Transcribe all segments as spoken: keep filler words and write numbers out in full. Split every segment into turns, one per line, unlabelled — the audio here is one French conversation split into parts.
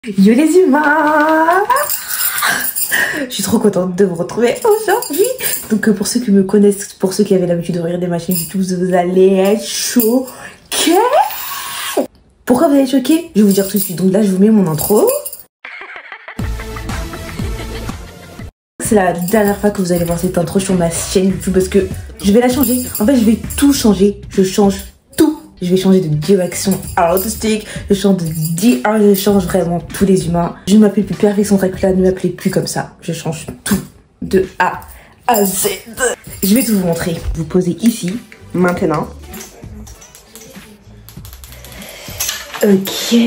Yo les humains, je suis trop contente de vous retrouver aujourd'hui. Donc pour ceux qui me connaissent, pour ceux qui avaient l'habitude de regarder ma chaîne YouTube, vous allez être choqués. Pourquoi vous allez être choqués? Je vais vous dire tout de suite. Donc là je vous mets mon intro. C'est la dernière fois que vous allez voir cette intro sur ma chaîne YouTube parce que je vais la changer. En fait je vais tout changer, je change tout. Je vais changer de direction artistique, je change de D R, je change vraiment tous les humains. Je ne m'appelle plus Perfection Dracula, ne m'appelez plus comme ça. Je change tout de A à Z. Je vais tout vous montrer. Vous posez ici, maintenant. Ok.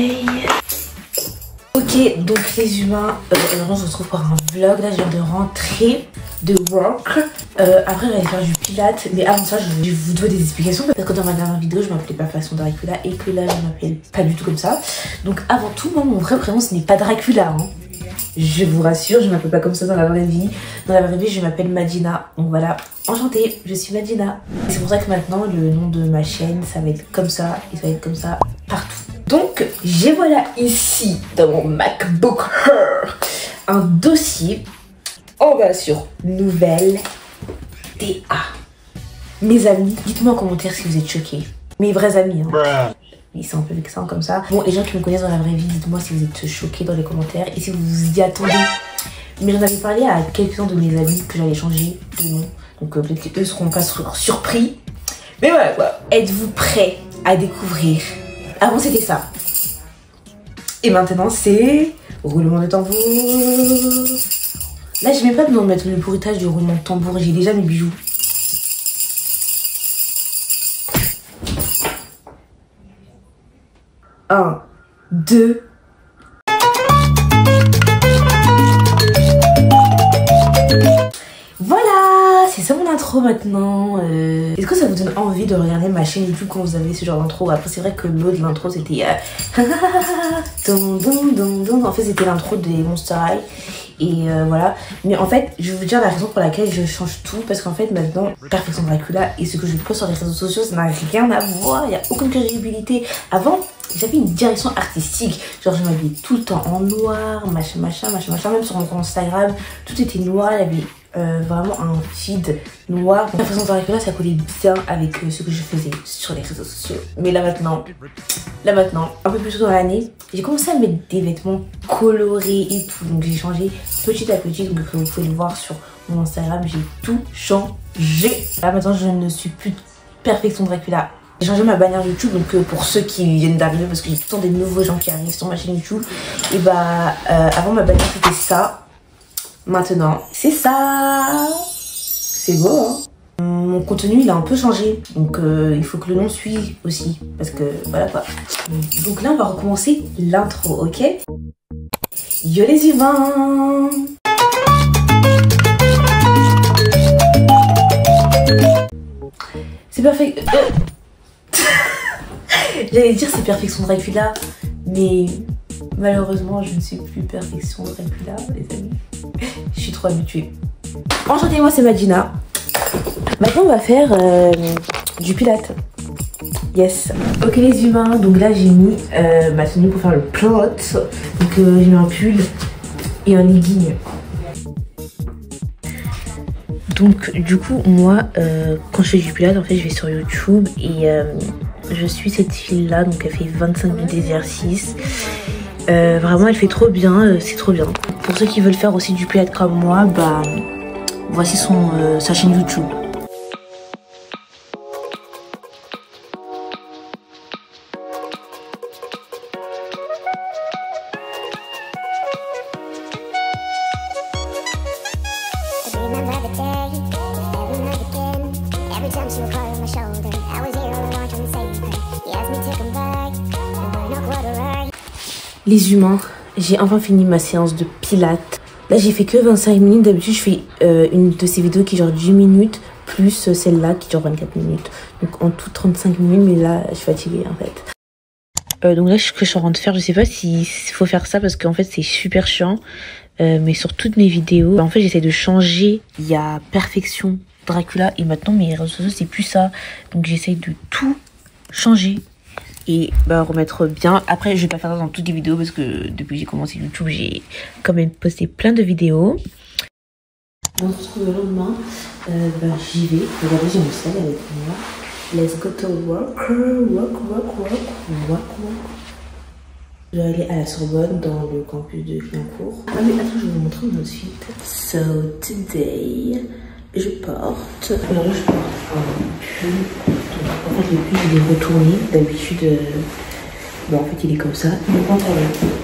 Ok, donc les humains, euh, maintenant je vous retrouve pour un vlog. Là je viens de rentrer de work. Euh, après j'allais faire du pilate, mais avant ça je, je vous dois des explications parce que dans ma dernière vidéo je m'appelais pas Perfection Dracula et que là je m'appelle pas du tout comme ça. Donc avant tout, moi mon vrai prénom ce n'est pas Dracula, hein. Je vous rassure, je m'appelle pas comme ça dans la vraie vie. Dans la vraie vie je m'appelle Madina. Donc voilà, enchantée, je suis Madina. C'est pour ça que maintenant le nom de ma chaîne ça va être comme ça et ça va être comme ça partout. Donc, j'ai voilà ici, dans mon MacBook Air, un dossier. On va sur Nouvelle D A. Mes amis, dites-moi en commentaire si vous êtes choqués. Mes vrais amis, hein. Ils sont un peu vexants comme ça. Bon, les gens qui me connaissent dans la vraie vie, dites-moi si vous êtes choqués dans les commentaires et si vous vous y attendez. Mais j'en avais parlé à quelques-uns de mes amis que j'allais changer de nom. Donc, euh, peut-être qu'eux seront pas surpris. Mais voilà quoi. Êtes-vous prêts à découvrir? Avant c'était ça. Et maintenant c'est roulement de tambour. Là j'ai même pas besoin de mettre le bruitage du roulement de tambour. J'ai déjà mes bijoux. Un, deux. Voilà, c'est ça mon intro maintenant. Euh... Est-ce que ça vous donne envie de regarder ma chaîne YouTube quand vous avez ce genre d'intro? Après c'est vrai que l'autre l'intro c'était euh... en fait c'était l'intro des Monster High. Et euh, voilà. Mais en fait je vais vous dire la raison pour laquelle je change tout. Parce qu'en fait maintenant Perfection Dracula et ce que je poste sur les réseaux sociaux ça n'a rien à voir. Il n'y a aucune crédibilité. Avant j'avais une direction artistique, genre je m'habillais tout le temps en noir, machin machin machin machin. Même sur mon compte Instagram tout était noir, il y avait euh, vraiment un feed noir. La façon de Dracula ça collait bien avec euh, ce que je faisais sur les réseaux sociaux. Mais là maintenant, là maintenant, un peu plus tôt dans l'année, j'ai commencé à mettre des vêtements colorés et tout. Donc j'ai changé petit à petit, donc vous pouvez le voir sur mon Instagram, j'ai tout changé. Là maintenant je ne suis plus Perfection Dracula. J'ai changé ma bannière YouTube, donc euh, pour ceux qui viennent d'arriver, parce que j'ai tout le temps des nouveaux gens qui arrivent sur ma chaîne YouTube. Et bah, euh, avant ma bannière c'était ça. Maintenant, c'est ça. C'est beau, hein. Mon contenu il a un peu changé, donc euh, il faut que le nom suive aussi, parce que voilà quoi. Donc là on va recommencer l'intro, ok? Yo les humains. C'est parfait. Euh... J'allais dire c'est Perfection Dracula, mais malheureusement je ne suis plus Perfection Dracula, les amis. Je suis trop habituée. Enchantée, moi c'est Madina. Maintenant on va faire euh, du pilate. Yes. Ok les humains, donc là j'ai mis euh, ma tenue pour faire le plot. Donc euh, j'ai mis un pull et un legging. Donc du coup moi euh, quand je fais du pilate en fait je vais sur YouTube et euh, je suis cette fille là, donc elle fait vingt-cinq minutes d'exercice. Euh, vraiment elle fait trop bien, euh, c'est trop bien. Pour ceux qui veulent faire aussi du pilate comme moi, bah voici son, euh, sa chaîne YouTube. Les humains, j'ai enfin fini ma séance de pilates. Là j'ai fait que vingt-cinq minutes, d'habitude je fais euh, une de ces vidéos qui dure dix minutes plus celle-là qui dure vingt-quatre minutes. Donc en tout trente-cinq minutes, mais là je suis fatiguée en fait. Euh, donc là ce que je suis en train de faire, je sais pas s'il faut faire ça parce qu'en fait c'est super chiant. Euh, mais sur toutes mes vidéos, en fait j'essaie de changer. Il y a Perfection Dracula et maintenant mes réseaux sociaux c'est plus ça. Donc j'essaie de tout changer. et bah, remettre bien. Après je vais pas faire ça dans toutes les vidéos parce que depuis que j'ai commencé YouTube j'ai quand même posté plein de vidéos. On se retrouve le lendemain, euh, bah, j'y vais. Regardez, j'ai mon sac avec moi. Let's go to work, work, work, work, work, work. Je vais aller à la Sorbonne dans le campus de Clignancourt. Ah mais attends, je vais vous montrer mon outfit. So today, je porte. Non, je porte un pull. En fait, le pull il est retourné. D'habitude, euh... bon, en fait, il est comme ça. Le pantalon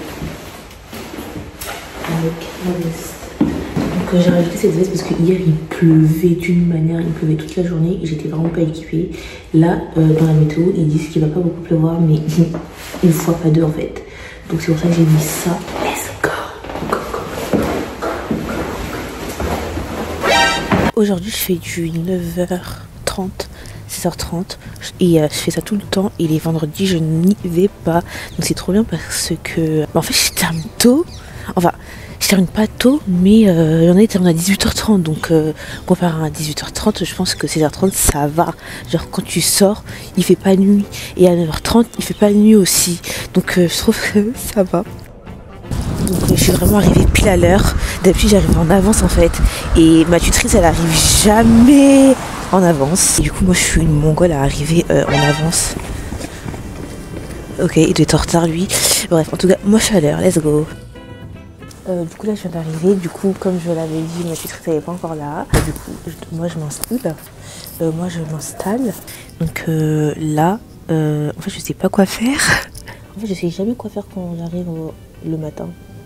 avec la veste. Donc j'ai rajouté cette veste parce que hier il pleuvait d'une manière, il pleuvait toute la journée et j'étais vraiment pas équipée. Là, euh, dans la météo, ils disent qu'il va pas beaucoup pleuvoir, mais une fois pas deux en fait. Donc c'est pour ça que j'ai mis ça. Let's go, go, go, go, go. Aujourd'hui, je fais du neuf heures trente, seize heures trente et euh, je fais ça tout le temps. Et les vendredis, je n'y vais pas. Donc c'est trop bien parce que, bah, en fait, je termine tôt. Enfin, je termine pas tôt, mais euh, il y en a qui terminent à dix-huit heures trente. Donc, euh, comparé à dix-huit heures trente, je pense que seize heures trente, ça va. Genre, quand tu sors, il fait pas nuit. Et à neuf heures trente, il fait pas nuit aussi. Donc, euh, je trouve que ça va. Donc, euh, je suis vraiment arrivée pile à l'heure. D'habitude, j'arrive en avance en fait. Et ma tutrice, elle arrive jamais en avance. Et du coup, moi, je suis une mongole à arriver euh, en avance. Ok, il doit être en retard lui. Bref, en tout cas, moi, je suis à l'heure. Let's go. Euh, du coup là je viens d'arriver, du coup comme je l'avais dit ma tutrice n'est pas encore là, et du coup je, moi je m'installe, euh, moi je m'installe, donc euh, là euh, en fait je sais pas quoi faire, en fait je sais jamais quoi faire quand j'arrive le matin.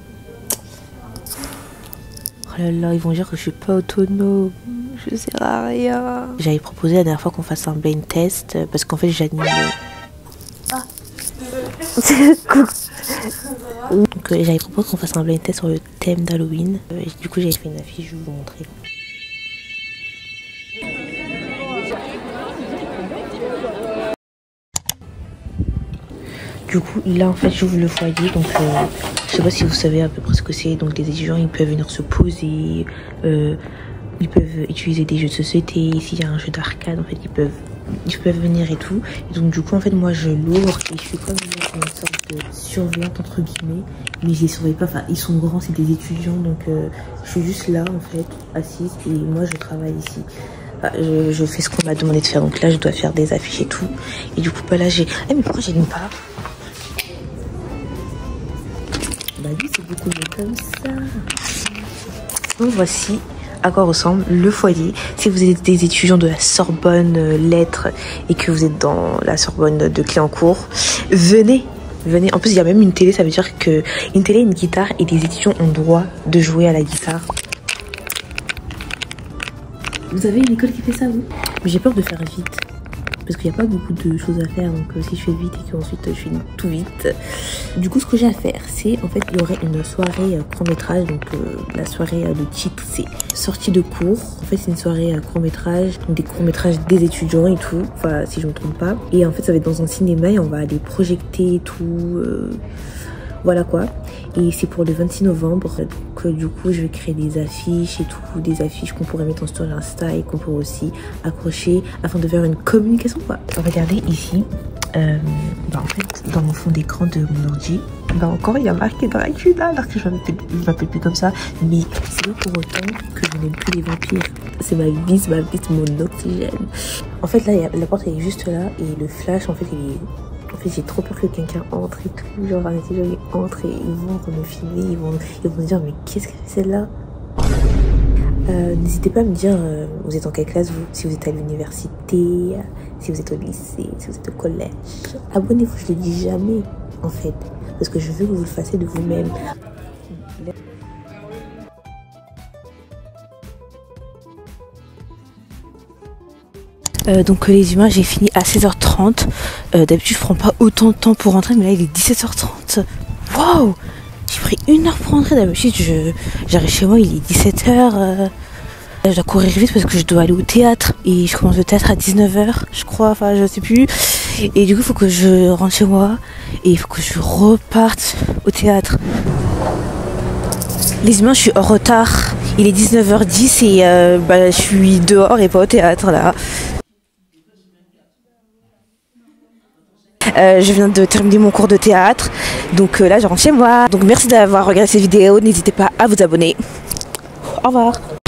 Oh là là, ils vont dire que je suis pas autonome, je sers à rien. J'avais proposé la dernière fois qu'on fasse un blind test, parce qu'en fait j'anime... Ah. Donc euh, j'avais proposé qu'on fasse un blind test sur le thème d'Halloween. Euh, et du coup j'avais fait une affiche, je vais vous montrer. Du coup là en fait j'ouvre le foyer, donc euh, je sais pas si vous savez à peu près ce que c'est. Donc les étudiants ils peuvent venir se poser, euh, ils peuvent utiliser des jeux de société. S'il y a un jeu d'arcade en fait ils peuvent ils peuvent venir et tout. Et donc du coup en fait moi je l'ouvre et je suis comme une sorte de surveillante entre guillemets, mais je les surveille pas, enfin ils sont grands, c'est des étudiants, donc euh, je suis juste là en fait assise et moi je travaille ici. Enfin, je, je fais ce qu'on m'a demandé de faire, donc là je dois faire des affiches et tout. Et du coup pas là j'ai... Ah mais pourquoi j'ai une part? Bah oui c'est beaucoup mieux comme ça. Donc voici à quoi ressemble le foyer. Si vous êtes des étudiants de la Sorbonne euh, Lettres et que vous êtes dans la Sorbonne de Clignancourt, venez, venez. En plus, il y a même une télé, ça veut dire que une télé, une guitare et des étudiants ont droit de jouer à la guitare. Vous avez une école qui fait ça, vous? Mais j'ai peur de faire vite. Parce qu'il n'y a pas beaucoup de choses à faire, donc euh, si je fais vite et qu'ensuite je fais tout vite. Du coup ce que j'ai à faire c'est, en fait il y aurait une soirée euh, court métrage, donc euh, la soirée euh, de titre c'est sortie de cours. En fait c'est une soirée euh, court métrage, donc des courts métrages des étudiants et tout, enfin si je me trompe pas. Et en fait ça va être dans un cinéma et on va aller projeter et tout, euh, voilà quoi. Et c'est pour le vingt-six novembre, donc euh, du coup je vais créer des affiches et tout, des affiches qu'on pourrait mettre en story Insta et qu'on pourrait aussi accrocher afin de faire une communication quoi. Regardez ici, euh, bah en fait dans mon fond d'écran de mon ordi, bah encore il y a marqué Dracula alors que je m'appelle plus comme ça, mais c'est pas pour autant que je n'aime plus les vampires. C'est ma vie, c'est ma vie, c'est mon oxygène. En fait là y a, la porte elle est juste là et le flash en fait il est... En fait, j'ai trop peur que quelqu'un entre et tout. Genre, un étudiant, il entre et ils vont me filmer. Ils vont, ils vont me dire, mais qu'est-ce qu'elle fait celle-là? euh, N'hésitez pas à me dire, euh, vous êtes en quelle classe, vous? Si vous êtes à l'université, si vous êtes au lycée, si vous êtes au collège. Abonnez-vous, je le dis jamais, en fait. Parce que je veux que vous le fassiez de vous-même. Euh, donc les humains j'ai fini à seize heures trente. euh, D'habitude je prends pas autant de temps pour rentrer, mais là il est dix-sept heures trente. Waouh, j'ai pris une heure pour rentrer. D'habitude j'arrive chez moi, il est dix-sept heures. euh, Je dois courir vite parce que je dois aller au théâtre. Et je commence le théâtre à dix-neuf heures je crois, enfin je sais plus. Et du coup il faut que je rentre chez moi et il faut que je reparte au théâtre. Les humains je suis en retard. Il est dix-neuf heures dix et euh, bah, je suis dehors et pas au théâtre là. Euh, je viens de terminer mon cours de théâtre. Donc euh, là, je rentre chez moi. Donc merci d'avoir regardé cette vidéo. N'hésitez pas à vous abonner. Au revoir.